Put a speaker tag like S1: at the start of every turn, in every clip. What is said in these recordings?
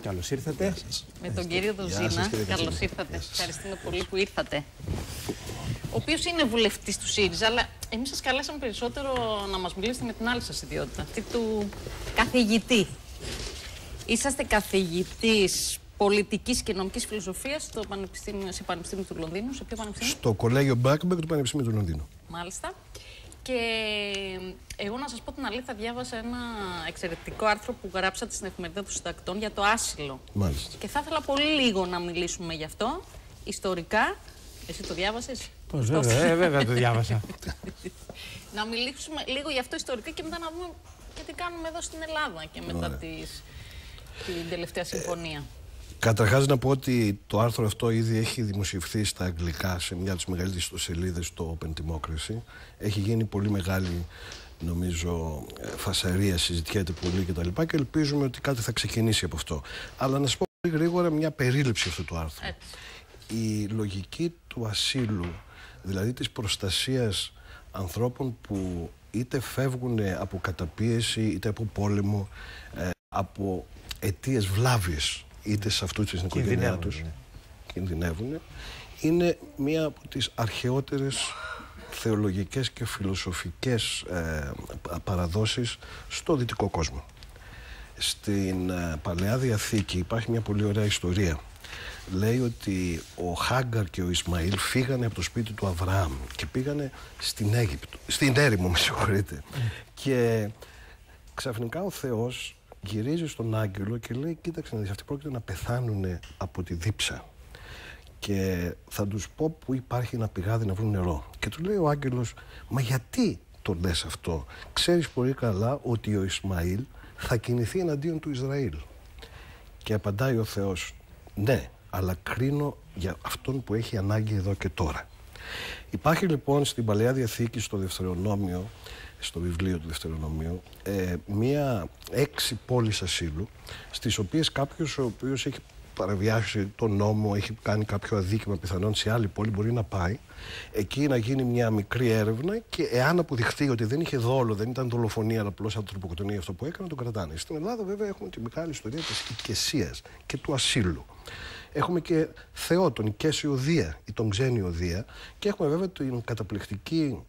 S1: Καλώς ήρθατε.
S2: Με τον κύριο Δοζίνα. Καλώς ήρθατε. Ευχαριστούμε πολύ που ήρθατε. Ο οποίος είναι βουλευτής του ΣΥΡΙΖΑ, αλλά εμείς σας καλέσαμε περισσότερο να μας μιλήσετε με την άλλη σας ιδιότητα, αυτή του καθηγητή. Είσαστε καθηγητής πολιτικής και νομικής φιλοσοφίας στο Πανεπιστήμιο του Λονδίνου. Σε ποιο πανεπιστήμιο?
S3: Στο Κολέγιο Μπράκεμπεργκ του Πανεπιστήμιου του Λονδίνου.
S2: Μάλιστα. Και εγώ να σας πω την αλήθεια, διάβασα ένα εξαιρετικό άρθρο που γράψατε στην εφημερίδα των Συντακτών για το άσυλο.
S3: Μάλιστα.
S2: Και θα ήθελα πολύ λίγο να μιλήσουμε γι' αυτό, ιστορικά. Εσύ το διάβασες?
S1: Πώς, βέβαια το διάβασα.
S2: Να μιλήσουμε λίγο γι' αυτό ιστορικά και μετά να δούμε και τι κάνουμε εδώ στην Ελλάδα και μετά την τελευταία συμφωνία.
S3: Καταρχάς να πω ότι το άρθρο αυτό ήδη έχει δημοσιευθεί στα αγγλικά σε μια από τις μεγαλύτερες ιστοσελίδες στο Open Democracy. Έχει γίνει πολύ μεγάλη, νομίζω, φασαρία, συζητιέται πολύ κτλ. Και ελπίζουμε ότι κάτι θα ξεκινήσει από αυτό. Αλλά να σας πω πολύ γρήγορα μια περίληψη αυτού του άρθρου. Η λογική του ασύλου, δηλαδή της προστασίας ανθρώπων που είτε φεύγουν από καταπίεση, είτε από πόλεμο, από αιτίες βλάβης, είτε σε αυτούς της οικογένειά τους κινδυνεύουν, είναι μία από τις αρχαιότερες θεολογικές και φιλοσοφικές παραδόσεις στο δυτικό κόσμο. Στην Παλαιά Διαθήκη υπάρχει μια πολύ ωραία ιστορία. Λέει ότι ο Χάγκαρ και ο Ισμαήλ φύγανε από το σπίτι του Αβραάμ και πήγανε στην Αίγυπτο, στην έρημο, με συγχωρείτε. Και ξαφνικά ο Θεός γυρίζει στον άγγελο και λέει: κοίταξε να δεις, αυτοί πρόκειται να πεθάνουν από τη δίψα και θα τους πω που υπάρχει ένα πηγάδι να βρουν νερό. Και του λέει ο άγγελος: μα γιατί το λες αυτό? Ξέρεις πολύ καλά ότι ο Ισμαήλ θα κινηθεί εναντίον του Ισραήλ. Και απαντάει ο Θεός: ναι, αλλά κρίνω για αυτόν που έχει ανάγκη εδώ και τώρα. Υπάρχει λοιπόν στην Παλαιά Διαθήκη, στο Δευτερονόμιο, στο βιβλίο του Δευτερονομίου, μία 6 πόλεις ασύλου, στις οποίες κάποιος ο οποίος έχει παραβιάσει τον νόμο, έχει κάνει κάποιο αδίκημα πιθανόν σε άλλη πόλη, μπορεί να πάει εκεί να γίνει μια μικρή έρευνα και εάν αποδειχθεί ότι δεν είχε δόλο, δεν ήταν δολοφονία, αλλά απλώς ανθρωποκτονία αυτό που έκανε, τον κρατάνε. Στην Ελλάδα βέβαια έχουμε τη μεγάλη ιστορία της οικεσίας και του ασύλου. Έχουμε και Θεό, τον Οικέσιο Δία ή τον Ξένιο Δία, και έχουμε βέβαια την καταπληκτική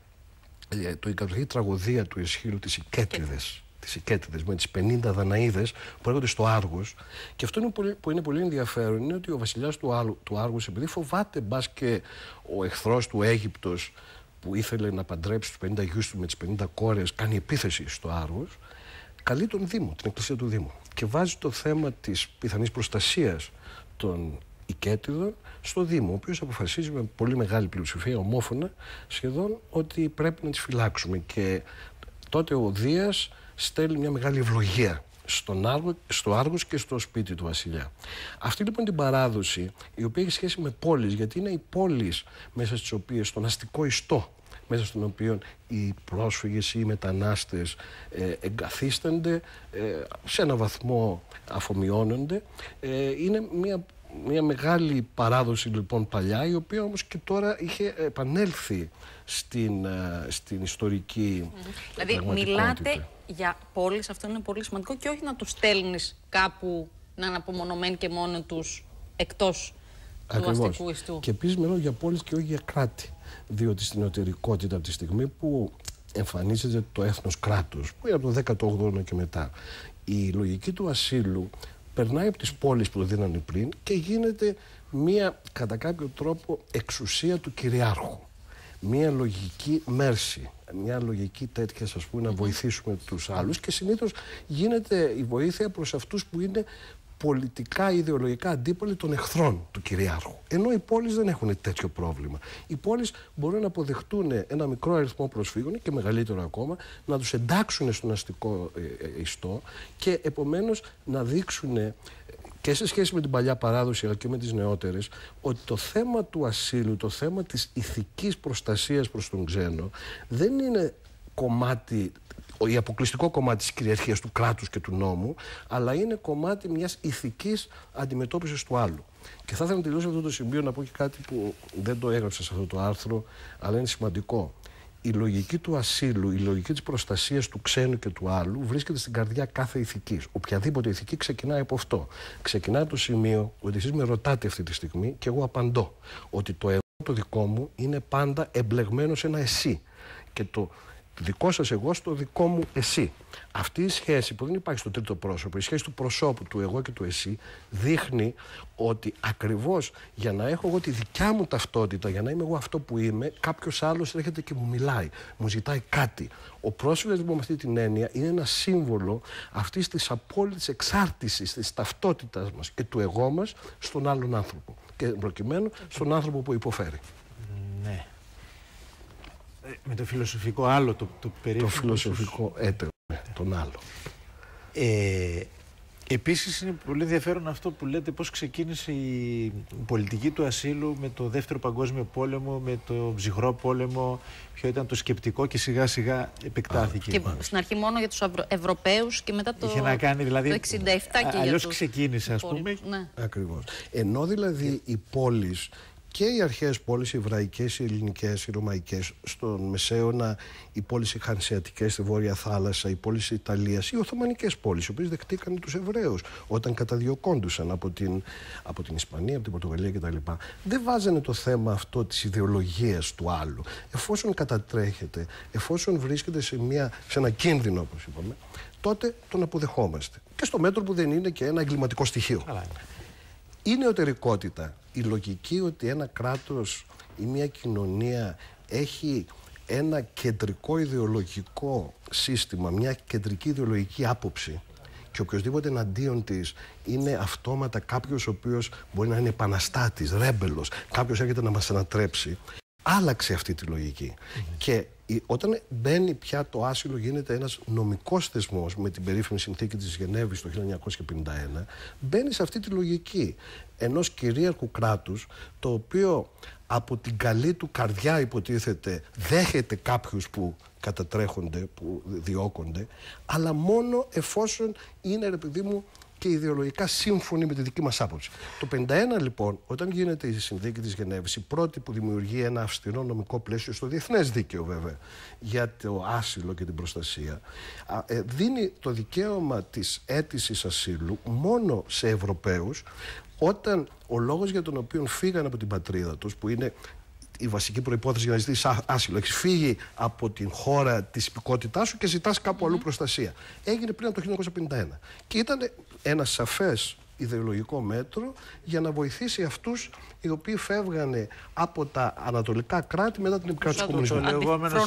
S3: τραγωδία του Εσχύλου, της Οικέτιδες, με τις 50 Δαναίδες που έρχονται στο Άργος. Και αυτό που είναι πολύ ενδιαφέρον είναι ότι ο βασιλιάς του Άργους, επειδή φοβάται μπας και ο εχθρός του Αίγυπτος που ήθελε να παντρέψει τους 50 γιους του με τις 50 κόρες, κάνει επίθεση στο Άργος, καλεί τον Δήμο, την εκκλησία του Δήμου, και βάζει το θέμα της πιθανής προστασίας των Οικέτιδων στο Δήμο, ο οποίος αποφασίζει με πολύ μεγάλη πλειοψηφία, ομόφωνα σχεδόν, ότι πρέπει να τις φυλάξουμε. Και τότε ο Δίας στέλνει μια μεγάλη ευλογία στο Άργος και στο σπίτι του βασιλιά. Αυτή λοιπόν την παράδοση, η οποία έχει σχέση με πόλεις, γιατί είναι οι πόλεις μέσα στις οποίες, στον αστικό ιστό, μέσα στον οποίο οι πρόσφυγες ή οι μετανάστες εγκαθίστανται, σε ένα βαθμό αφομοιώνονται, είναι μια μεγάλη παράδοση λοιπόν παλιά, η οποία όμως και τώρα είχε επανέλθει στην ιστορική
S2: Δηλαδή μιλάτε για πόλεις, αυτό είναι πολύ σημαντικό, και όχι να τους στέλνεις κάπου να είναι απομονωμένοι και μόνο τους εκτός του αστικού ιστού.
S3: Και επίσης μιλάω για πόλεις και όχι για κράτη, διότι στην εσωτερικότητα από τη στιγμή που εμφανίζεται το έθνος κράτος, που είναι από το 18ο αιώνα και μετά, η λογική του ασύλου περνάει από τις πόλεις που το δίνανε πριν και γίνεται μία, κατά κάποιο τρόπο, εξουσία του κυριάρχου. Μία λογική μέρση, μία λογική τέτοια, ας πούμε, να βοηθήσουμε τους άλλους, και συνήθως γίνεται η βοήθεια προς αυτούς που είναι πολιτικά, ιδεολογικά αντίπαλοι των εχθρών του κυριάρχου. Ενώ οι πόλεις δεν έχουν τέτοιο πρόβλημα. Οι πόλεις μπορούν να αποδεχτούν ένα μικρό αριθμό προσφύγων και μεγαλύτερο ακόμα, να τους εντάξουν στον αστικό ιστό και επομένως να δείξουν και σε σχέση με την παλιά παράδοση αλλά και με τις νεότερες, ότι το θέμα του ασύλου, το θέμα της ηθικής προστασίας προς τον ξένο δεν είναι κομμάτι, η αποκλειστικό κομμάτι της κυριαρχίας του κράτους και του νόμου, αλλά είναι κομμάτι μιας ηθικής αντιμετώπισης του άλλου. Και θα ήθελα να τελειώσω αυτό το σημείο να πω και κάτι που δεν το έγραψα σε αυτό το άρθρο, αλλά είναι σημαντικό. η λογική του ασύλου, η λογική της προστασίας του ξένου και του άλλου βρίσκεται στην καρδιά κάθε ηθικής. Οποιαδήποτε ηθική ξεκινάει από αυτό. Ξεκινάει από το σημείο ότι εσείς με ρωτάτε αυτή τη στιγμή και εγώ απαντώ ότι το εγώ το δικό μου είναι πάντα εμπλεγμένο σε ένα εσύ και το δικό σας εγώ στο δικό μου εσύ. Αυτή η σχέση που δεν υπάρχει στο τρίτο πρόσωπο, η σχέση του προσώπου, του εγώ και του εσύ, δείχνει ότι ακριβώς για να έχω εγώ τη δικιά μου ταυτότητα, για να είμαι εγώ αυτό που είμαι, κάποιος άλλος έρχεται και μου μιλάει, μου ζητάει κάτι. Ο πρόσφυγας λοιπόν με αυτή την έννοια είναι ένα σύμβολο αυτής της απόλυτης εξάρτησης της ταυτότητας μας και του εγώ μας στον άλλον άνθρωπο. Και προκειμένου στον άνθρωπο που υποφέρει.
S4: Ναι. Με το φιλοσοφικό άλλο, το περίφημο. Το
S3: φιλοσοφικό έτερο, τον άλλο.
S4: Επίσης είναι πολύ ενδιαφέρον αυτό που λέτε, πώς ξεκίνησε η πολιτική του ασύλου με το Δεύτερο Παγκόσμιο Πόλεμο, με το ψυχρό πόλεμο, ποιο ήταν το σκεπτικό και σιγά σιγά επεκτάθηκε.
S2: Και στην αρχή μόνο για τους Ευρωπαίους και μετά το 67
S4: δηλαδή,
S2: και για
S4: αλλιώς
S2: τους
S4: ξεκίνησε, ας πούμε.
S2: Ναι.
S3: Ακριβώς. Ενώ δηλαδή οι πόλεις και οι αρχαίες πόλεις, οι εβραϊκές, οι ελληνικές, οι ρωμαϊκές, στον Μεσαίωνα οι πόλεις οι χανσεατικές στη Βόρεια Θάλασσα, οι πόλεις της Ιταλίας, οι Οθωμανικές πόλεις, οι οποίες δεχτήκαν τους Εβραίους όταν καταδιωκόντουσαν από την Ισπανία, από την Πορτογαλία κτλ. Δεν βάζανε το θέμα αυτό της ιδεολογίας του άλλου. Εφόσον κατατρέχεται, εφόσον βρίσκεται σε ένα κίνδυνο, όπως είπαμε, τότε τον αποδεχόμαστε. Και στο μέτρο που δεν είναι και ένα εγκληματικό στοιχείο. Η νεωτερικότητα, η λογική ότι ένα κράτος ή μια κοινωνία έχει ένα κεντρικό ιδεολογικό σύστημα, μια κεντρική ιδεολογική άποψη και οποιοσδήποτε εναντίον της είναι αυτόματα κάποιος ο οποίος μπορεί να είναι επαναστάτης, ρέμπελος, κάποιος έρχεται να μας ανατρέψει, άλλαξε αυτή τη λογική. Και όταν μπαίνει πια το άσυλο, γίνεται ένας νομικός θεσμός με την περίφημη συνθήκη της Γενέβης το 1951, μπαίνει σε αυτή τη λογική ενός κυρίαρχου κράτους, το οποίο από την καλή του καρδιά υποτίθεται δέχεται κάποιους που κατατρέχονται, που διώκονται, αλλά μόνο εφόσον είναι, ρε παιδί μου, και ιδεολογικά σύμφωνοι με τη δική μας άποψη. Το 1951 λοιπόν, όταν γίνεται η συνθήκη της Γενέβης, η πρώτη που δημιουργεί ένα αυστηρό νομικό πλαίσιο στο διεθνές δίκαιο βέβαια για το άσυλο και την προστασία, δίνει το δικαίωμα της αίτησης ασύλου μόνο σε Ευρωπαίους όταν ο λόγος για τον οποίο φύγαν από την πατρίδα τους, που είναι η βασική προϋπόθεση για να ζητήσεις άσυλο. Έχεις φύγει από την χώρα της υπηκότητάς σου και ζητάς κάπου αλλού προστασία. Έγινε πριν από το 1951. Και ήταν ένα σαφές ιδεολογικό μέτρο για να βοηθήσει αυτούς οι οποίοι φεύγανε από τα ανατολικά κράτη μετά την επικράτηση του κομμουνισμού.
S4: Το λεγόμενο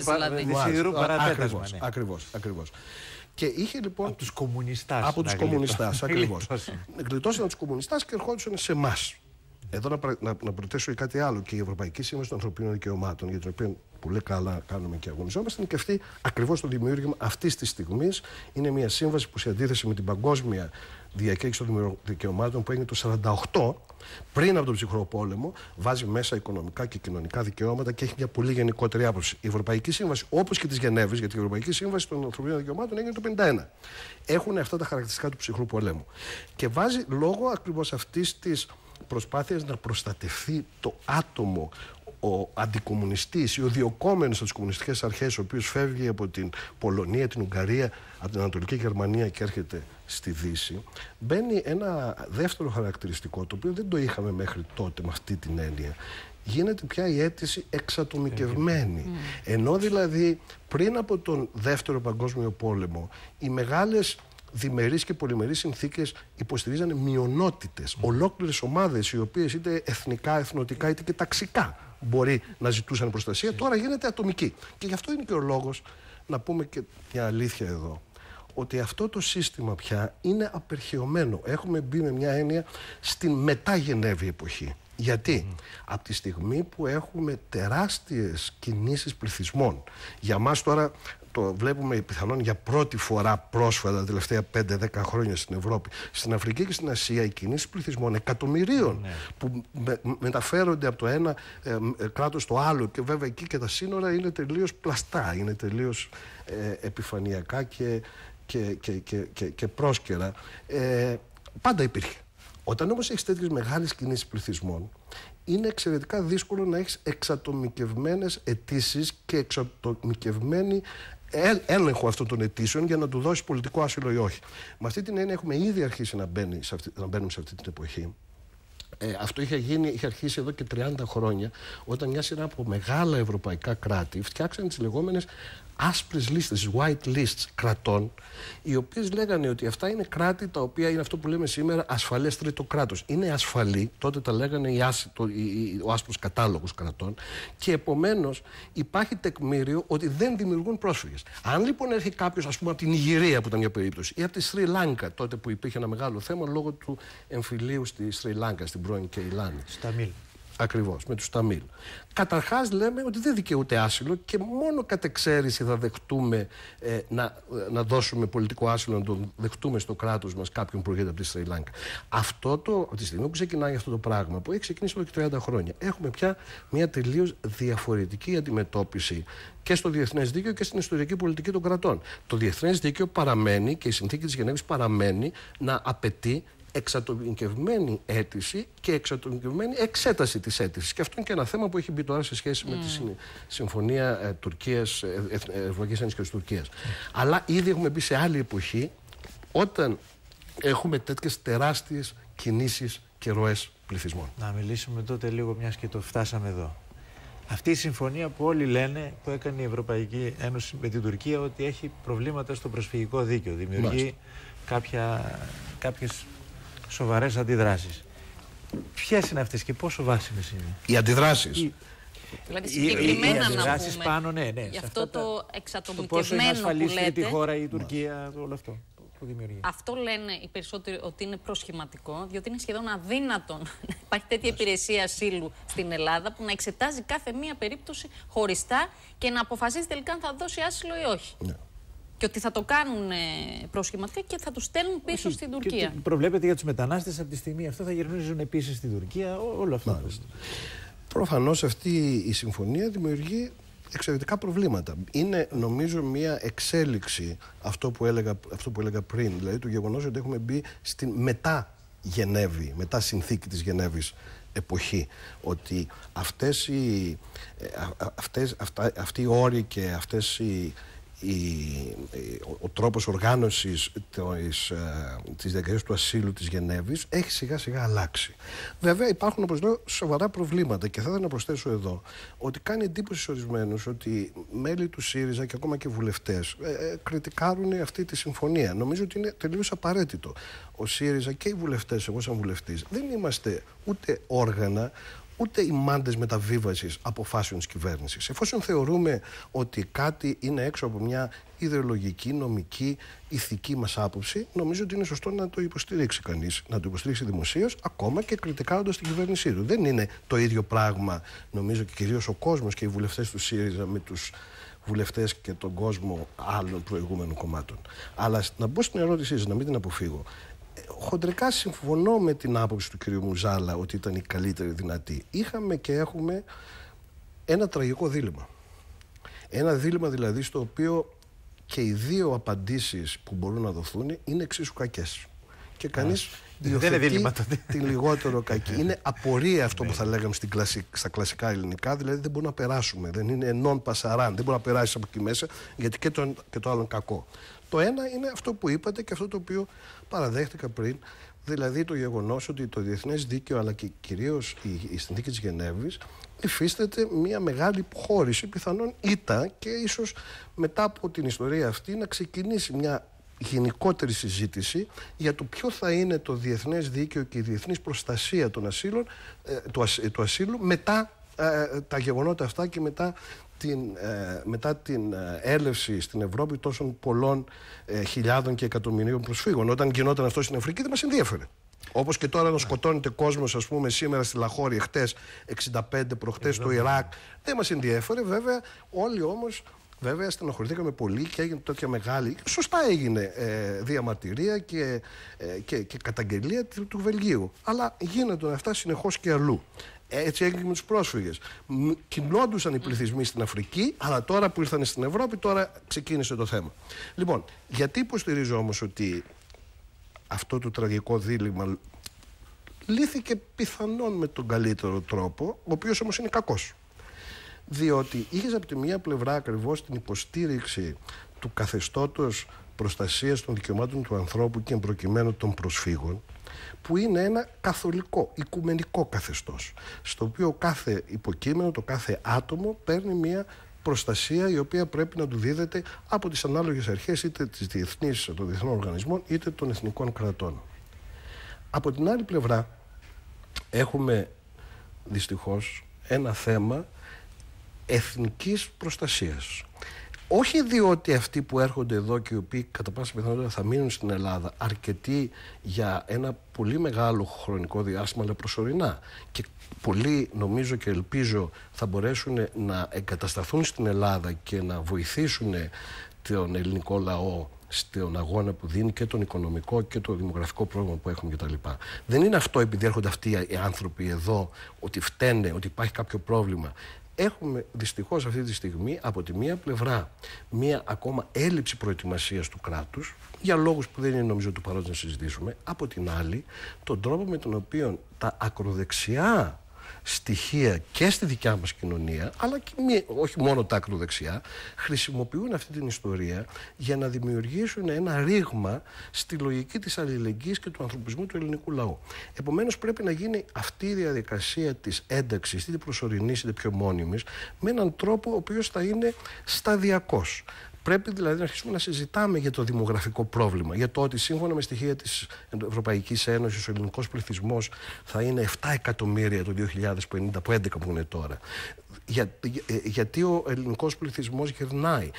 S4: σιδηρού παραπέτασμα.
S3: Ακριβώς. Και είχε λοιπόν.
S4: Από τους κομμουνιστάς.
S3: Από τους κομμουνιστάς, ακριβώς. Γλιτώσαν τους κομμουνιστάς και ερχόντουσαν σε εμάς. Εδώ να προτέσω κάτι άλλο. Και η Ευρωπαϊκή Σύμβαση των Ανθρωπίνων Δικαιωμάτων, για την οποία πολύ καλά κάνουμε και αγωνιζόμαστε, είναι και αυτή ακριβώς το δημιούργημα αυτής της στιγμής. Είναι μια σύμβαση που σε αντίθεση με την παγκόσμια διακήρυξη των δικαιωμάτων που έγινε το 1948, πριν από τον ψυχρό πόλεμο, βάζει μέσα οικονομικά και κοινωνικά δικαιώματα και έχει μια πολύ γενικότερη άποψη. Η Ευρωπαϊκή Σύμβαση, όπως και της Γενέβης, γιατί η Ευρωπαϊκή Σύμβαση των Ανθρωπίνων Δικαιωμάτων έγινε το 1951, έχουν αυτά τα χαρακτηριστικά του ψυχρού πολέμου. Και βάζει λόγω ακριβώς αυτής της προσπάθειας να προστατευτεί το άτομο, ο αντικομμουνιστής ή ο διοκόμενος από τις κομμουνιστικές αρχές, ο οποίος φεύγει από την Πολωνία, την Ουγγαρία, από την Ανατολική Γερμανία και έρχεται στη Δύση, μπαίνει ένα δεύτερο χαρακτηριστικό, το οποίο δεν το είχαμε μέχρι τότε με αυτή την έννοια. Γίνεται πια η αίτηση εξατομικευμένη. Ενώ δηλαδή πριν από τον Δεύτερο Παγκόσμιο Πόλεμο οι μεγάλες διμερείς και πολυμερείς συνθήκες υποστηρίζανε μειονότητες, ολόκληρες ομάδες οι οποίες είτε εθνικά, εθνοτικά είτε και ταξικά μπορεί να ζητούσαν προστασία, τώρα γίνεται ατομική. Και γι' αυτό είναι και ο λόγος να πούμε και μια αλήθεια εδώ, ότι αυτό το σύστημα πια είναι απερχαιωμένο. Έχουμε μπει με μια έννοια στην μετά-Γενέβη εποχή. Γιατί από τη στιγμή που έχουμε τεράστιες κινήσεις πληθυσμών, για μας τώρα το βλέπουμε πιθανόν για πρώτη φορά πρόσφατα τα τελευταία 5-10 χρόνια στην Ευρώπη, στην Αφρική και στην Ασία, οι κινήσεις πληθυσμών εκατομμυρίων που μεταφέρονται από το ένα κράτος στο άλλο, και βέβαια εκεί και τα σύνορα είναι τελείως πλαστά, είναι τελείως επιφανειακά και πρόσκαιρα. Πάντα υπήρχε. Όταν όμως έχεις τέτοιες μεγάλες κινήσεις πληθυσμών, είναι εξαιρετικά δύσκολο να έχεις εξατομικευμένες αιτήσεις και εξατομικευμένη έλεγχο αυτών των αιτήσεων για να του δώσει πολιτικό άσυλο ή όχι. Με αυτή την έννοια έχουμε ήδη αρχίσει να μπαίνουμε σε αυτή την εποχή. Αυτό είχε αρχίσει εδώ και 30 χρόνια, όταν μια σειρά από μεγάλα ευρωπαϊκά κράτη φτιάξαν τις λεγόμενες άσπρες λίστες, white lists κρατών, οι οποίες λέγανε ότι αυτά είναι κράτη τα οποία είναι αυτό που λέμε σήμερα ασφαλές τρίτο κράτος. Είναι ασφαλή, τότε τα λέγανε ο άσπρος κατάλογος κρατών, και επομένως υπάρχει τεκμήριο ότι δεν δημιουργούν πρόσφυγες. Αν λοιπόν έρθει κάποιος, ας πούμε, από την Ιγυρία, που ήταν μια περίπτωση, ή από τη Σρι Λάγκα, τότε που υπήρχε ένα μεγάλο θέμα λόγω του εμφυλίου στη Σρι Λάγκα, στην πρώην Κεϊλάνη.
S4: Σταμίλ.
S3: Ακριβώς, με τους Ταμίλ. Καταρχάς λέμε ότι δεν δικαιούται άσυλο και μόνο κατ' εξαίρεση θα δεχτούμε να δώσουμε πολιτικό άσυλο, να τον δεχτούμε στο κράτος μας κάποιον που προέρχεται από τη Σρι Λάγκα. Από τη στιγμή που ξεκινάει αυτό το πράγμα, που έχει ξεκινήσει εδώ και 30 χρόνια, έχουμε πια μια τελείως διαφορετική αντιμετώπιση και στο διεθνές δίκαιο και στην ιστορική πολιτική των κρατών. Το διεθνές δίκαιο παραμένει και η συνθήκη της Γενέβης παραμένει να απαιτεί εξατομικευμένη αίτηση και εξατομικευμένη εξέταση της αίτησης. Και αυτό είναι και ένα θέμα που έχει μπει τώρα σε σχέση με τη Συμφωνία Ευρωπαϊκής Ένωσης και της Τουρκίας. Αλλά ήδη έχουμε μπει σε άλλη εποχή, όταν έχουμε τέτοιες τεράστιες κινήσεις και ροές πληθυσμών.
S4: Να μιλήσουμε τότε λίγο, μιας και το φτάσαμε εδώ. Αυτή η συμφωνία που όλοι λένε, που έκανε η Ευρωπαϊκή Ένωση με την Τουρκία, ότι έχει προβλήματα στο προσφυγικό δίκαιο. Δημιουργεί κάποιες σοβαρές αντιδράσεις. Ποιες είναι αυτές και πόσο βάσιμες είναι?
S3: Οι αντιδράσεις.
S2: Δηλαδή συγκεκριμένα να πούμε,
S4: πάνω,
S2: γι' αυτό το εξατομικευμένο
S4: πόσο είναι ασφαλής
S2: που λέτε,
S4: τη χώρα η Τουρκία, όλο αυτό που δημιουργεί.
S2: Αυτό λένε οι περισσότεροι ότι είναι προσχηματικό, διότι είναι σχεδόν αδύνατον να υπάρχει τέτοια υπηρεσία ασύλου στην Ελλάδα που να εξετάζει κάθε μία περίπτωση χωριστά και να αποφασίζει τελικά αν θα δώσει άσυλο ή όχι. Ναι. Και ότι θα το κάνουν προσχηματικά και θα τους στέλνουν πίσω στην Τουρκία.
S4: Και προβλέπεται για τους μετανάστες από τη στιγμή αυτό θα γυρνίζουν επίσης στην Τουρκία, όλο αυτό.
S3: Προφανώς αυτή η συμφωνία δημιουργεί εξαιρετικά προβλήματα. Είναι, νομίζω, μια εξέλιξη αυτό που έλεγα πριν, δηλαδή το γεγονός ότι έχουμε μπει στην μετά Γενέβη, μετά συνθήκη της Γενέβης εποχή, ότι αυτοί οι όροι και ο τρόπος οργάνωσης της διακαίας του ασύλου της Γενέβης έχει σιγά σιγά αλλάξει. Βέβαια υπάρχουν, όπως λέω, σοβαρά προβλήματα και θα ήθελα να προσθέσω εδώ ότι κάνει εντύπωση σε ορισμένους ότι μέλη του ΣΥΡΙΖΑ και ακόμα και βουλευτές κριτικάρουν αυτή τη συμφωνία. Νομίζω ότι είναι τελείως απαραίτητο. Ο ΣΥΡΙΖΑ και οι βουλευτές, εγώ σαν βουλευτής, δεν είμαστε ούτε όργανα, ούτε οι μάντες μεταβίβασης αποφάσεων της κυβέρνησης. Εφόσον θεωρούμε ότι κάτι είναι έξω από μια ιδεολογική, νομική, ηθική μας άποψη, νομίζω ότι είναι σωστό να το υποστηρίξει κανείς, να το υποστηρίξει δημοσίως, ακόμα και κριτικάροντας την κυβέρνησή του. Δεν είναι το ίδιο πράγμα, νομίζω, και κυρίως ο κόσμος και οι βουλευτές του ΣΥΡΙΖΑ με τους βουλευτές και τον κόσμο άλλων προηγούμενων κομμάτων. Αλλά να μπω στην ερώτησή σας, να μην την αποφύγω. Χοντρικά συμφωνώ με την άποψη του κ. Μουζάλα ότι ήταν η καλύτερη δυνατή. Είχαμε και έχουμε ένα τραγικό δίλημμα. Ένα δίλημμα δηλαδή στο οποίο και οι δύο απαντήσεις που μπορούν να δοθούν είναι εξίσου κακές. Και κανείς υιοθετεί την λιγότερο κακή. Είναι απορία αυτό που θα λέγαμε στα κλασικά ελληνικά, δηλαδή δεν μπορούμε να περάσουμε. Δεν είναι non passaran, δεν μπορεί να περάσει από εκεί μέσα, γιατί και το άλλο κακό. Το ένα είναι αυτό που είπατε και αυτό το οποίο παραδέχτηκα πριν, δηλαδή το γεγονός ότι το διεθνές δίκαιο αλλά και κυρίως η συνθήκη της Γενέβης υφίσταται μια μεγάλη υποχώρηση, πιθανόν ήττα, και ίσως μετά από την ιστορία αυτή να ξεκινήσει μια γενικότερη συζήτηση για το ποιο θα είναι το διεθνές δίκαιο και η διεθνής προστασία των του ασύλου μετά τα γεγονότα αυτά και μετά την έλευση στην Ευρώπη τόσων πολλών χιλιάδων και εκατομμυρίων προσφύγων. Όταν γινόταν αυτό στην Αφρική δεν μας ενδιέφερε. Όπως και τώρα να σκοτώνεται κόσμος, ας πούμε, σήμερα στη Λαχώρη, χτες 65, προχτές στο Ιράκ, δεν μας ενδιέφερε. Βέβαια, όλοι όμως, βέβαια, στενοχωρηθήκαμε πολύ και έγινε τέτοια μεγάλη. Σωστά έγινε διαμαρτυρία και καταγγελία του Βελγίου. Αλλά γίνονταν αυτά συνεχώς και αλλού. Έτσι έγινε με τους πρόσφυγες. Κινόντουσαν οι πληθυσμοί στην Αφρική, αλλά τώρα που ήρθαν στην Ευρώπη, τώρα ξεκίνησε το θέμα. Λοιπόν, γιατί υποστηρίζω όμως ότι αυτό το τραγικό δίλημμα λύθηκε πιθανόν με τον καλύτερο τρόπο, ο οποίος όμως είναι κακός. Διότι είχες από τη μία πλευρά ακριβώς την υποστήριξη του καθεστώτος προστασίας των δικαιωμάτων του ανθρώπου και εμπροκειμένου των προσφύγων, που είναι ένα καθολικό, οικουμενικό καθεστώς, στο οποίο κάθε υποκείμενο, το κάθε άτομο παίρνει μια προστασία η οποία πρέπει να του δίδεται από τις ανάλογες αρχές, είτε των διεθνών οργανισμών είτε των εθνικών κρατών. Από την άλλη πλευρά έχουμε δυστυχώς ένα θέμα εθνικής προστασίας. Όχι διότι αυτοί που έρχονται εδώ και οι οποίοι κατά πάσα πιθανότητα θα μείνουν στην Ελλάδα αρκετοί για ένα πολύ μεγάλο χρονικό διάστημα, αλλά προσωρινά, και πολλοί νομίζω και ελπίζω θα μπορέσουν να εγκατασταθούν στην Ελλάδα και να βοηθήσουν τον ελληνικό λαό στον αγώνα που δίνει και τον οικονομικό και το δημογραφικό πρόβλημα που έχουμε κτλ. Δεν είναι αυτό επειδή έρχονται αυτοί οι άνθρωποι εδώ ότι φταίνε, ότι υπάρχει κάποιο πρόβλημα. Έχουμε δυστυχώς αυτή τη στιγμή από τη μία πλευρά μία ακόμα έλλειψη προετοιμασίας του κράτους, για λόγους που δεν είναι νομίζω του παρόντος να συζητήσουμε. Από την άλλη, τον τρόπο με τον οποίο τα ακροδεξιά στοιχεία και στη δικιά μας κοινωνία, αλλά και όχι μόνο τα ακροδεξιά, χρησιμοποιούν αυτή την ιστορία για να δημιουργήσουν ένα ρήγμα στη λογική της αλληλεγγύης και του ανθρωπισμού του ελληνικού λαού. Επομένως πρέπει να γίνει αυτή η διαδικασία της ένταξης, είτε προσωρινής είτε πιο μόνιμης, με έναν τρόπο ο οποίος θα είναι σταδιακός. Πρέπει δηλαδή να αρχίσουμε να συζητάμε για το δημογραφικό πρόβλημα, για το ότι σύμφωνα με στοιχεία της Ευρωπαϊκής Ένωσης ο ελληνικός πληθυσμός θα είναι 7 εκατομμύρια το 2050 από 11 που είναι τώρα. Γιατί ο ελληνικός πληθυσμός γυρνάει.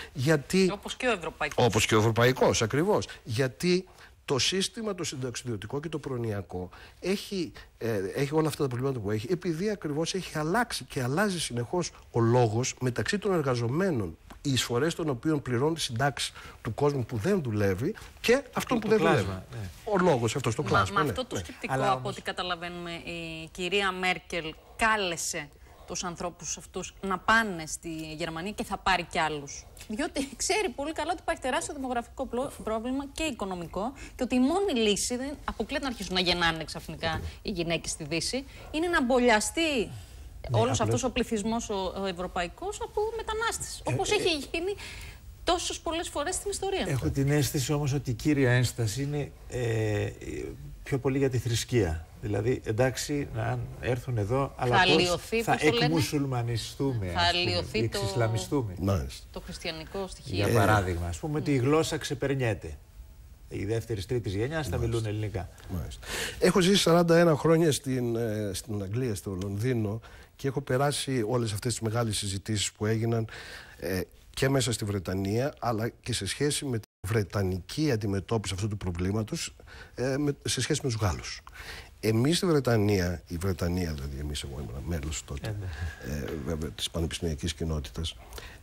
S3: Όπως και ο ευρωπαϊκός, ακριβώς. Γιατί το σύστημα το συνταξιδιωτικό και το προνοιακό έχει όλα αυτά τα προβλήματα που έχει, επειδή ακριβώς έχει αλλάξει και αλλάζει συνεχώς ο λόγος μεταξύ των εργαζομένων, οι εισφορές των οποίων πληρώνουν τις συντάξεις του κόσμου που δεν δουλεύει και αυτόν που δεν δουλεύει. Ναι. Ο λόγος αυτός, το κλάσμα.
S2: Με αυτό το σκεπτικό, από ό,τι καταλαβαίνουμε, η κυρία Μέρκελ κάλεσε τους ανθρώπους αυτούς να πάνε στη Γερμανία και θα πάρει κι άλλους. Διότι ξέρει πολύ καλά ότι υπάρχει τεράστιο δημογραφικό πρόβλημα και οικονομικό και ότι η μόνη λύση, δεν αποκλείεται να αρχίσουν να γεννάνε ξαφνικά οι γυναίκες στη Δύση, είναι να μπολιαστεί όλος αυτός ο πληθυσμός ο ευρωπαϊκός από μετανάστες. Όπως έχει γίνει τόσες πολλές φορές στην ιστορία.
S4: Έχω την αίσθηση όμως ότι η κύρια ένσταση είναι πιο πολύ για τη θρησκεία. Δηλαδή, εντάξει, να έρθουν εδώ, αλλά θα εκμουσουλμανιστούμε, θα εξισλαμιστούμε.
S2: Το χριστιανικό στοιχείο.
S4: Για παράδειγμα, ας πούμε ότι η γλώσσα ξεπερνιέται. Οι δεύτερης-τρίτης γενιάς θα μιλούν ελληνικά.
S3: Έχω ζήσει 41 χρόνια στην Αγγλία, στο Λονδίνο, και έχω περάσει όλες αυτές τις μεγάλες συζητήσεις που έγιναν και μέσα στη Βρετανία, αλλά και σε σχέση με τη βρετανική αντιμετώπιση αυτού του προβλήματος σε σχέση με τους Γάλλους. Εμείς στη Βρετανία, η Βρετανία δηλαδή, εγώ ήμουν μέλος τότε της πανεπιστημιακής κοινότητας,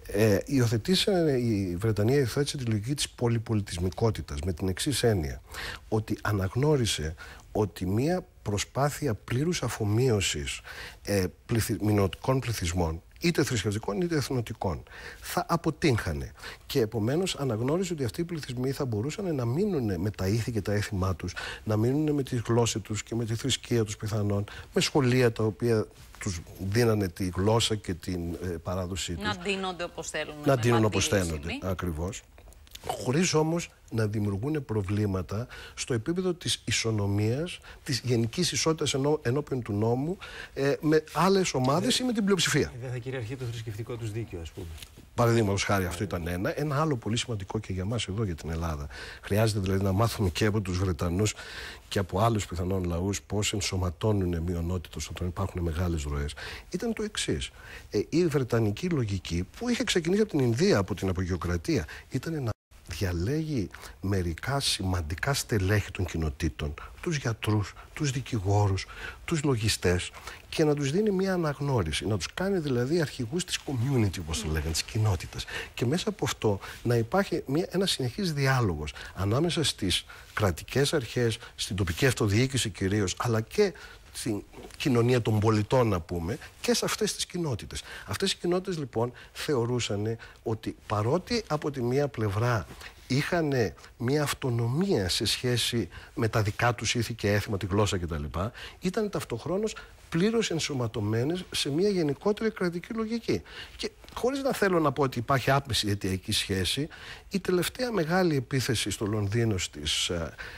S3: η Βρετανία υιοθέτησε τη λογική της πολυπολιτισμικότητας με την εξής έννοια, ότι αναγνώρισε ότι μία προσπάθεια πλήρους αφομοίωσης μειονοτικών πληθυσμών, είτε θρησκευτικών είτε εθνοτικών, θα αποτύγχανε. Και επομένως αναγνώριζε ότι αυτοί οι πληθυσμοί θα μπορούσαν να μείνουν με τα ήθη και τα έθιμά τους, να μείνουν με τη γλώσσα τους και με τη θρησκεία τους πιθανόν, με σχολεία τα οποία τους δίνανε τη γλώσσα και την παράδοσή τους.
S2: Να ντύνονται όπως θέλουν.
S3: Να ντύνουν όπως θέλουν, ακριβώς. Χωρίς όμως να δημιουργούν προβλήματα στο επίπεδο της ισονομίας, της γενικής ισότητας ενώπιον του νόμου με άλλες ομάδες ή με την πλειοψηφία.
S4: Δεν θα κυριαρχεί το θρησκευτικό τους δίκαιο, ας πούμε.
S3: Παραδείγματος χάρη, αυτό ήταν ένα. Ένα άλλο πολύ σημαντικό και για μας εδώ, για την Ελλάδα. Χρειάζεται δηλαδή να μάθουμε και από τους Βρετανούς και από άλλους πιθανόν λαούς πώς ενσωματώνουν μειονότητες όταν υπάρχουν μεγάλες ροές. Ήταν το εξής. Η βρετανική λογική που είχε ξεκινήσει από την Ινδία, από την απογειοκρατία, ήταν να διαλέγει μερικά σημαντικά στελέχη των κοινοτήτων, τους γιατρούς, τους δικηγόρους, τους λογιστές, και να τους δίνει μια αναγνώριση, να τους κάνει δηλαδή αρχηγούς της community, όπως το λέγανε, της κοινότητας. Και μέσα από αυτό να υπάρχει ένα συνεχής διάλογος ανάμεσα στις κρατικές αρχές, στην τοπική αυτοδιοίκηση κυρίως, αλλά και στην κοινωνία των πολιτών, να πούμε, και σε αυτές τις κοινότητες. Αυτές οι κοινότητες λοιπόν θεωρούσαν ότι παρότι από τη μία πλευρά είχαν μια αυτονομία σε σχέση με τα δικά τους ήθη και έθιμα, τη γλώσσα κτλ. Ήταν ταυτοχρόνως πλήρως ενσωματωμένες σε μια γενικότερη κρατική λογική. Και χωρίς να θέλω να πω ότι υπάρχει άμεση αιτιακή σχέση, η τελευταία μεγάλη επίθεση στο Λονδίνο στις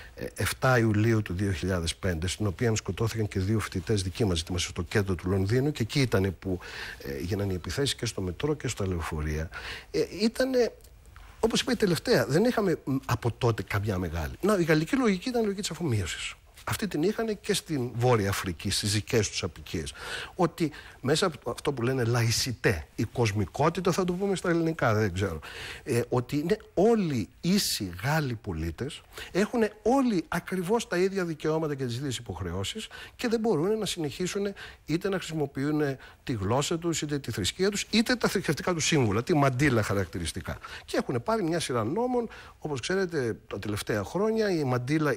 S3: 7 Ιουλίου του 2005, στην οποία σκοτώθηκαν και 2 φοιτητές δικοί μας, είμαστε στο κέντρο του Λονδίνου, και εκεί ήταν που έγιναν οι επιθέσεις και στο μετρό και στα λεωφορεία. Ήταν, όπως είπα, η τελευταία. Δεν είχαμε από τότε καμιά μεγάλη. Η γαλλική λογική ήταν η λογική της αφομοίωσης. Αυτή την είχαν και στην Βόρεια Αφρική, στις δικές τους απικίες. Ότι μέσα από αυτό που λένε λαϊσιτέ, η κοσμικότητα, θα το πούμε στα ελληνικά, δεν ξέρω. Ότι είναι όλοι ίσοι Γάλλοι πολίτες, έχουν όλοι ακριβώς τα ίδια δικαιώματα και τις ίδιες υποχρεώσεις και δεν μπορούν να συνεχίσουν είτε να χρησιμοποιούν τη γλώσσα τους, είτε τη θρησκεία τους, είτε τα θρησκευτικά τους σύμβολα, τη μαντίλα χαρακτηριστικά. Και έχουν πάρει μια σειρά νόμων, όπως ξέρετε, τα τελευταία χρόνια η μαντίλα,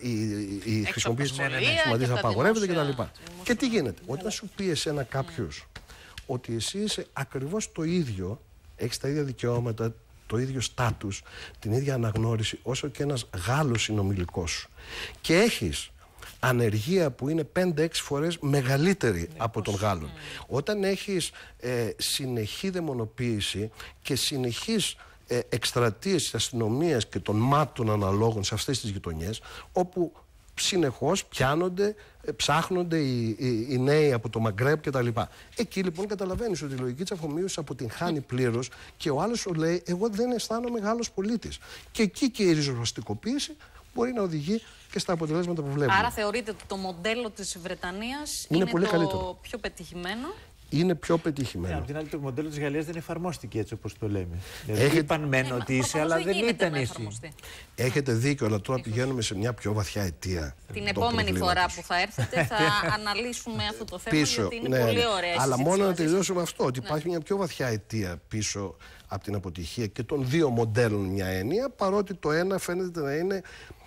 S3: η χρησιμοποίηση της απαγορεύεται κτλ. Και τι γίνεται, όταν σου πει εσένα κάποιος ότι εσύ είσαι ακριβώς το ίδιο, έχεις τα ίδια δικαιώματα, το ίδιο στάτους, την ίδια αναγνώριση όσο και ένας Γάλλος συνομιλικός σου, και έχεις ανεργία που είναι 5-6 φορές μεγαλύτερη από τον Γάλλον, όταν έχεις συνεχή δαιμονοποίηση και συνεχής εκστρατείες της αστυνομίας και των μάτων αναλόγων σε αυτές τις γειτονιές, όπου συνεχώς πιάνονται, ψάχνονται οι νέοι από το Μαγκρέπ κτλ. Εκεί λοιπόν καταλαβαίνεις ότι η λογική της αφομοίωσης αποτυγχάνει πλήρως και ο άλλος σου λέει: εγώ δεν αισθάνομαι Γάλλος πολίτης. Και εκεί και η ριζοσπαστικοποίηση μπορεί να οδηγεί και στα αποτελέσματα που βλέπουμε.
S2: Άρα θεωρείτε ότι το μοντέλο της Βρετανίας είναι
S3: πολύ
S2: το
S3: καλύτερο.
S2: πιο πετυχημένο?
S3: Είναι πιο πετυχημένο.
S4: Από την άλλη, το μοντέλο της Γαλλίας δεν εφαρμόστηκε έτσι όπως το λέμε. Δηλαδή, είπαν μεν ότι είσαι, αλλά δεν ήταν εσύ.
S3: Έχετε δίκιο, αλλά τώρα πηγαίνουμε σε μια πιο βαθιά αιτία.
S2: Την επόμενη φορά που θα έρθετε θα αναλύσουμε αυτό το θέμα, γιατί είναι πολύ ωραία.
S3: Αλλά μόνο να τελειώσουμε αυτό, ότι υπάρχει μια πιο βαθιά αιτία πίσω από την αποτυχία και των δύο μοντέλων μια έννοια, παρότι το ένα φαίνεται να είναι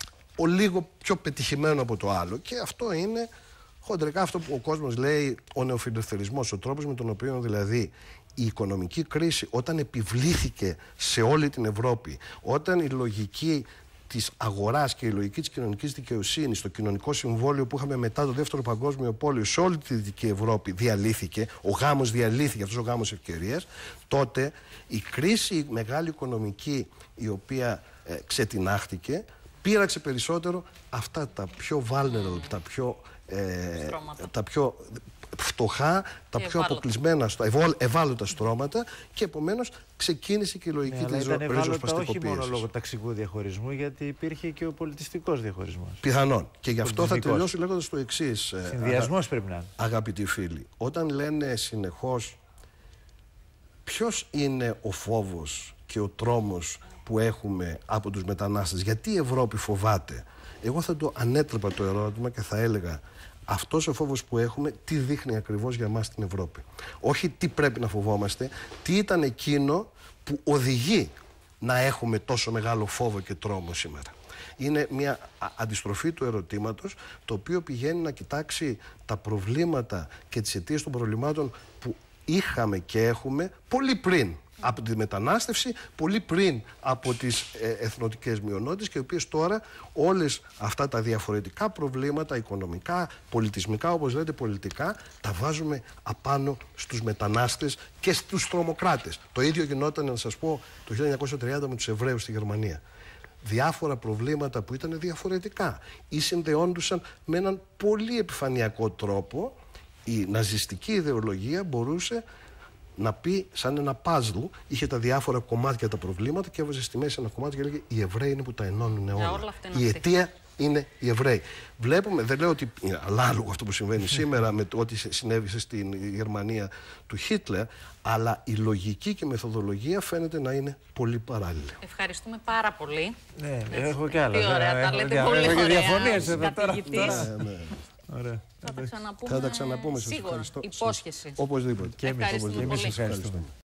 S3: ο λίγο πιο πετυχημένο από το άλλο. Και αυτό είναι χοντρικά αυτό που ο κόσμος λέει ο νεοφιλελευθερισμός, ο τρόπος με τον οποίο δηλαδή η οικονομική κρίση, όταν επιβλήθηκε σε όλη την Ευρώπη, όταν η λογική της αγοράς και η λογική της κοινωνικής δικαιοσύνης, το κοινωνικό συμβόλαιο που είχαμε μετά το Δεύτερο Παγκόσμιο Πόλεμο σε όλη τη Δυτική Ευρώπη διαλύθηκε, ο γάμος διαλύθηκε, αυτός ο γάμος ευκαιρίας, τότε η κρίση η μεγάλη οικονομική η οποία ξετινάχτηκε, πείραξε περισσότερο αυτά τα πιο vulnerable, τα πιο φτωχά, τα πιο αποκλεισμένα, ευάλωτα στρώματα, και επομένως ξεκίνησε και η λογική της ριζοσπαστικοποίησης.
S4: Όχι μόνο λόγω ταξικού διαχωρισμού, γιατί υπήρχε και ο πολιτιστικός διαχωρισμός.
S3: Πιθανόν. Και γι' αυτό θα τελειώσω λέγοντας το εξής.
S4: Συνδυασμός πρέπει να είναι.
S3: Αγαπητοί φίλοι, όταν λένε συνεχώς ποιος είναι ο φόβος και ο τρόμος που έχουμε από τους μετανάστες, γιατί η Ευρώπη φοβάται, εγώ θα το ανέτρεπα το ερώτημα και θα έλεγα: αυτός ο φόβος που έχουμε, τι δείχνει ακριβώς για μας την Ευρώπη? Όχι τι πρέπει να φοβόμαστε, τι ήταν εκείνο που οδηγεί να έχουμε τόσο μεγάλο φόβο και τρόμο σήμερα. Είναι μια αντιστροφή του ερωτήματος, το οποίο πηγαίνει να κοιτάξει τα προβλήματα και τις αιτίες των προβλημάτων που είχαμε και έχουμε πολύ πριν από τη μετανάστευση, πολύ πριν από τις εθνοτικές μειονότητες, και οι οποίες τώρα όλες αυτά τα διαφορετικά προβλήματα, οικονομικά, πολιτισμικά, όπως λέτε, πολιτικά, τα βάζουμε απάνω στους μετανάστες και στους τρομοκράτες. Το ίδιο γινόταν, να σας πω, το 1930 με τους Εβραίους στη Γερμανία. Διάφορα προβλήματα που ήταν διαφορετικά ή συνδεόντουσαν με έναν πολύ επιφανειακό τρόπο. Η ναζιστική ιδεολογία μπορούσε να πει σαν ένα παζλ, είχε τα διάφορα κομμάτια τα προβλήματα και έβαζε στη μέση ένα κομμάτι και έλεγε: οι Εβραίοι είναι που τα ενώνουν όλα. Η αιτία είναι οι Εβραίοι. Βλέπουμε, δεν λέω ότι είναι ανάλογο αυτό που συμβαίνει σήμερα με το ότι συνέβησε στην Γερμανία του Χίτλερ, αλλά η λογική και η μεθοδολογία φαίνεται να είναι πολύ παράλληλη.
S2: Ευχαριστούμε πάρα πολύ.
S4: Ναι, έχω κι άλλα.
S2: Τι ωραία, τα λέτε πολύ ωραία.
S4: Διαφωνίες εδώ τώρα.
S3: Ωραία.
S2: Θα τα ξαναπούμε
S3: σίγουρα.
S2: Υπόσχεση.
S3: Οπωσδήποτε.
S4: Και εμείς ευχαριστούμε.